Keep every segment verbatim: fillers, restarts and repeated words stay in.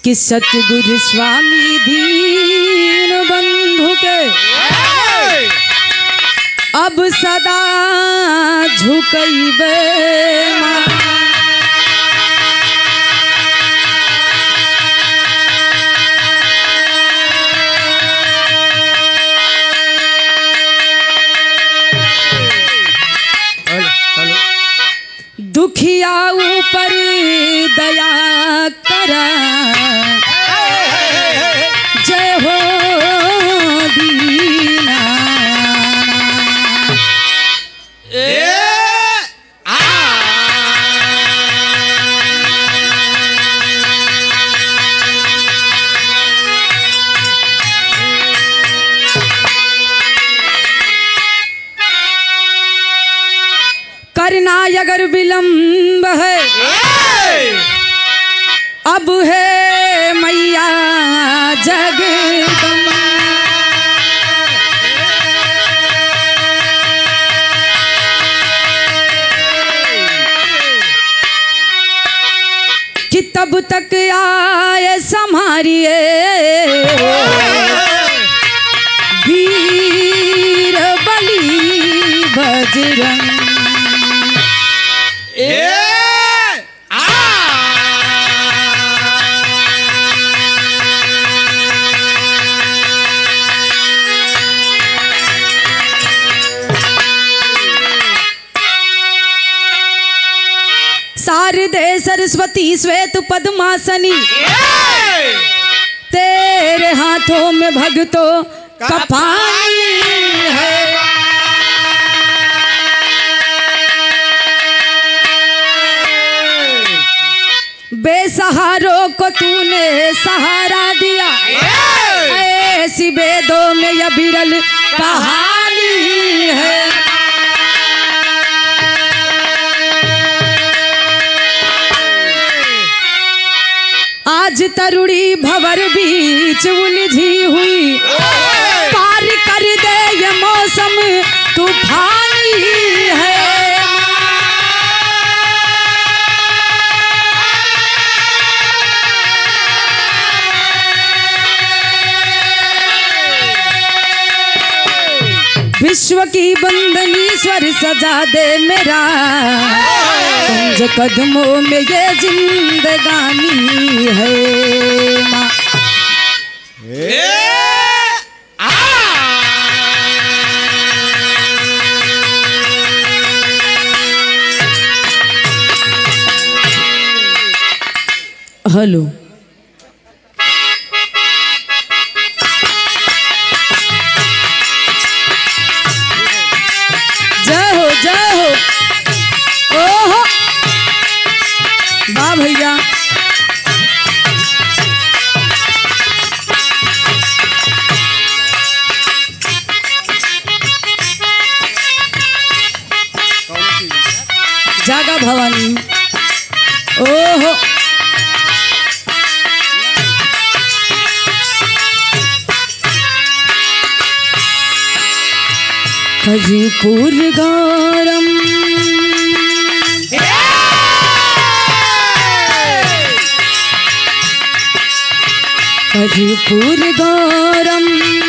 कि सतगुरु स्वामी दीन बंधु के अब सदा झुकैबे दुखिया ऊपर दया करा जय हो दीना ए आ करना अगर विलंब है अब है मैया जगदम्बा कि तब तक आए संहारिए वीर बली बजरंग शारदे सरस्वती श्वेत पद्मासनी तेरे हाथों में भक्तों का पानी है बेसहारों को तूने सहारा दिया ऐसी वेदों में यह विरल कहानी है आज तरुड़ी भंवर बीच उलझी हुई पार कर दे ये मौसम तूफानी है विश्व की बंदनी स्वर सजा दे मेरा कुंज कदमों में ये जिंदगानी है माँ हेलो जय हो जय हो ओहो वाह भैया जागा भवानी ओहो हजीपुर गौरम हजीपुर गौरम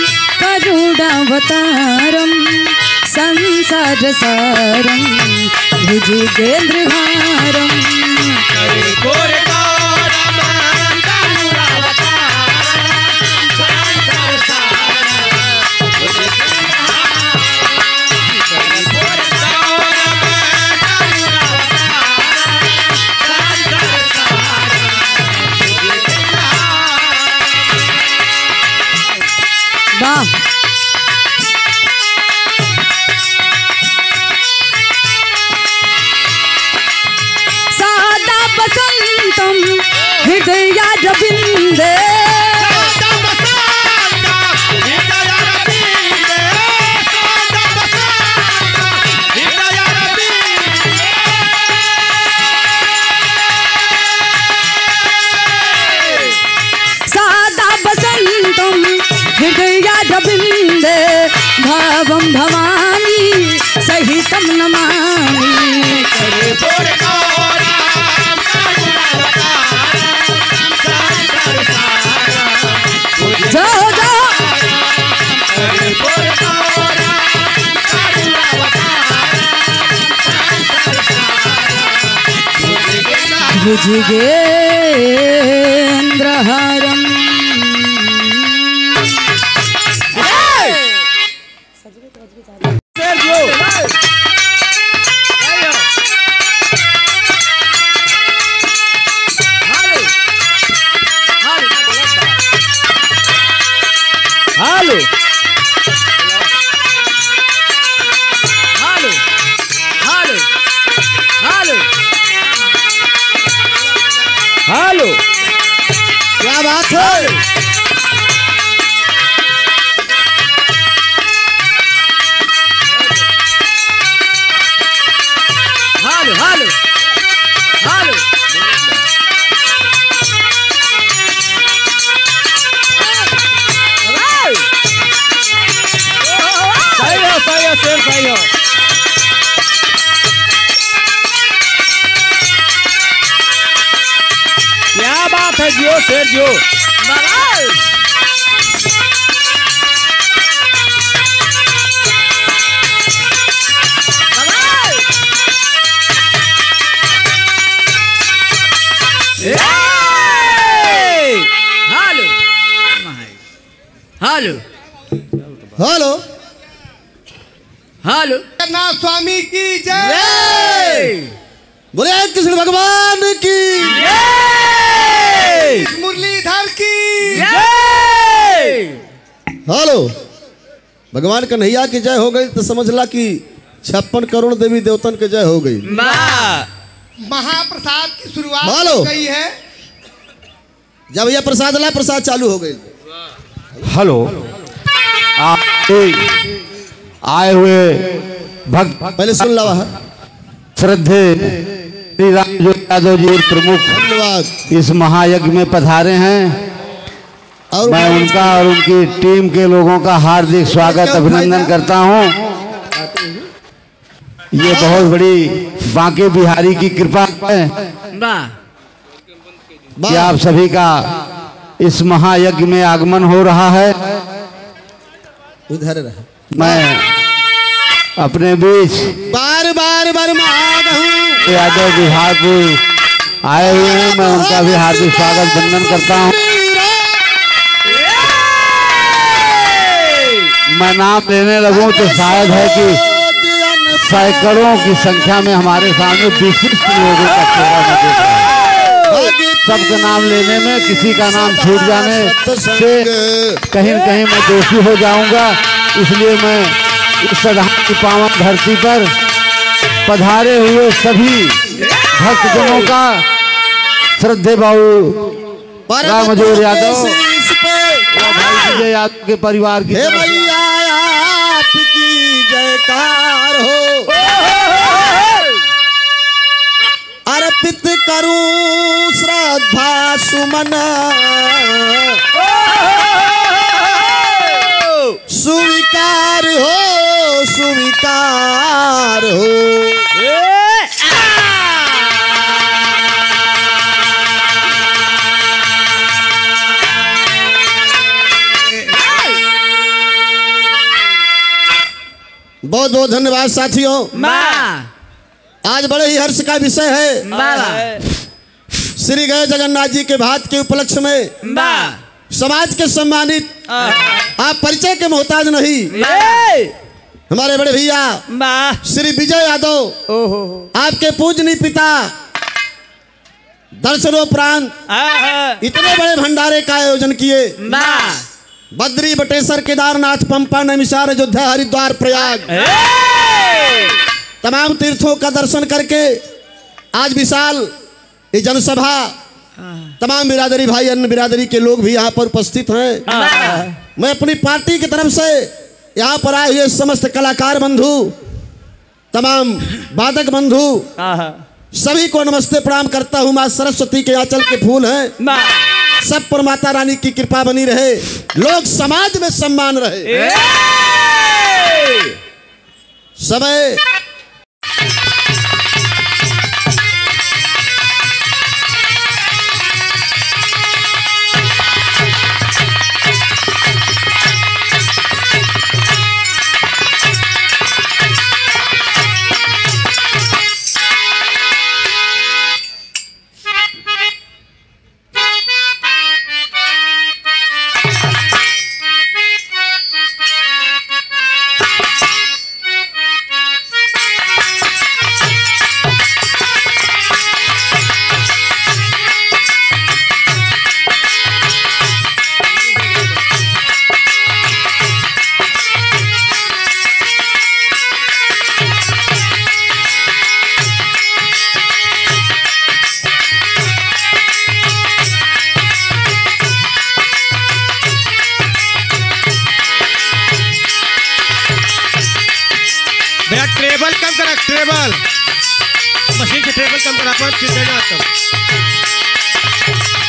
करुणावतारम संसार सारम भुजगेंद्रहारम हजीपुर सादा बसंतम हृदय रविंदे सादा बसंतम हृदय रविंदे भावम भवानी सहितम नमामि करे भुजगेन्द्रहारम। हालो हालो हालो हालो हालो, क्या बात है? हालो हालो हालो, सही हो सही हो शेर सही हो। क्या बात है जियो शेर जियो। हालो हालो हेलो हालो, जगन्नाथ स्वामी की जय। बोले कृष्ण भगवान की जय, मुरलीधर की जय। हेलो, भगवान कन्हैया की जय हो गई तो समझ ला कि छप्पन करोड़ देवी देवतन की जय हो गई। महाप्रसाद की शुरुआत हेलो। हो गई है। जब भैया प्रसाद ला, प्रसाद चालू हो गई। हेलो, आप आए हुए भक्त पहले सुन ला वहाँ। श्रद्धे श्री रामजोग यादव जी प्रमुख धन्यवाद। इस महायज्ञ में पधारे हैं और मैं उनका और उनकी टीम के लोगों का हार्दिक स्वागत अभिनंदन करता हूं। ये बहुत बड़ी बांके बिहारी की कृपा है कि आप सभी का इस महायज्ञ में आगमन हो रहा है। उधर रहा। मैं अपने बीच बार बार बार हूँ यादव बिहारपुर आए हुए हैं, मैं उनका भी हार्दिक स्वागत वंदन करता हूं। मैं नाम लेने लगूं तो शायद है कि सैकड़ों की संख्या में हमारे सामने विशिष्ट लोगों का चेहरा मैं देख रहा हूं। सबका नाम लेने में किसी का नाम छूट जाने से कहीं न कहीं मैं दोषी हो जाऊंगा, इसलिए मैं इस सदा की पावन धरती पर पधारे हुए सभी भक्तजनों का श्रद्धे बाबू रामजोग यादव और भाई विजय यादव के परिवार की हे भैया आपकी जयकार हो। अर्पित करूं श्रद्धा सुमन, स्वीकार हो स्वीकार हो। बहुत बहुत धन्यवाद साथियों। आज बड़े ही हर्ष का विषय है। श्री गए जगन्नाथ जी के भात के उपलक्ष्य में समाज के सम्मानित, आप परिचय के मोहताज नहीं, हमारे बड़े भैया श्री विजय यादव, आपके पूजनीय पिता दर्शनोपरांत इतने बड़े भंडारे का आयोजन किए। बद्री, बटेश्वर, केदारनाथ, पंपा, नैमिषारण्य, अयोध्या, हरिद्वार, प्रयाग, तमाम तीर्थों का दर्शन करके आज विशाल ये जनसभा, तमाम बिरादरी भाई, अन्य बिरादरी के लोग भी यहाँ पर उपस्थित हैं। मैं अपनी पार्टी की तरफ से यहाँ पर आए हुए समस्त कलाकार बंधु, तमाम वादक बंधु, सभी को नमस्ते प्रणाम करता हूँ। माँ सरस्वती के आंचल के फूल हैं, सब पर माता रानी की कृपा बनी रहे, लोग समाज में सम्मान रहे। समय मशीन से ट्रेवल कम करा पाँच फिर देना आता